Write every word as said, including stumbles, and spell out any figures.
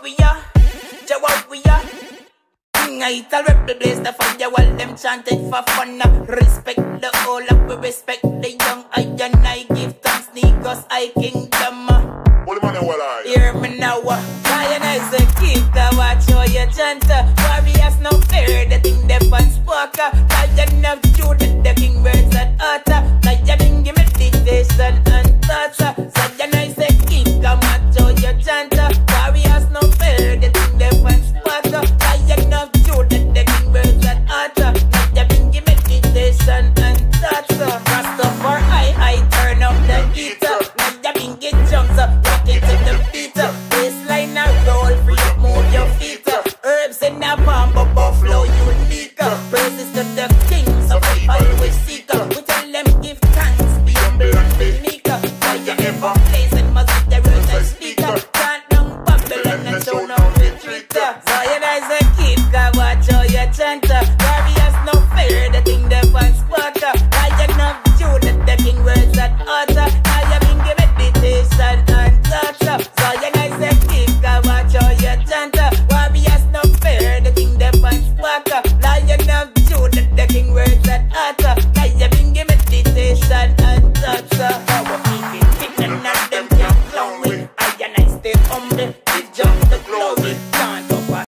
we are, Jah what we are. I tell rebel blaze the fire while them chanted for fun. Respect the old, we respect the young. I and I give thanks, niggas, I kingdom. Hear me now, Lionize the kid, watch how you chant. Warriors no fear, the thing they fan spark. Lion of Judah, the king birds and utter. Lion give me dictation and thoughts. Lionize the kid, watch how you chant. Warriors no fear, the thing they fan spark. Lion of Judah, the king birds and utter. Lion give me dictation and thoughts. Rastafari, I turn up the heater. Lion get jumps up. To the beat, baseline a roll, free up, move your feet. Herbs in a palm, but buffalo unique. Praises to the king, so we always seek. We tell them give thanks, be humble and be meek. Why you ever place and must be the words I speak. Chant down Babylon and show no retreat. Lionize the kid, God watch how you chant.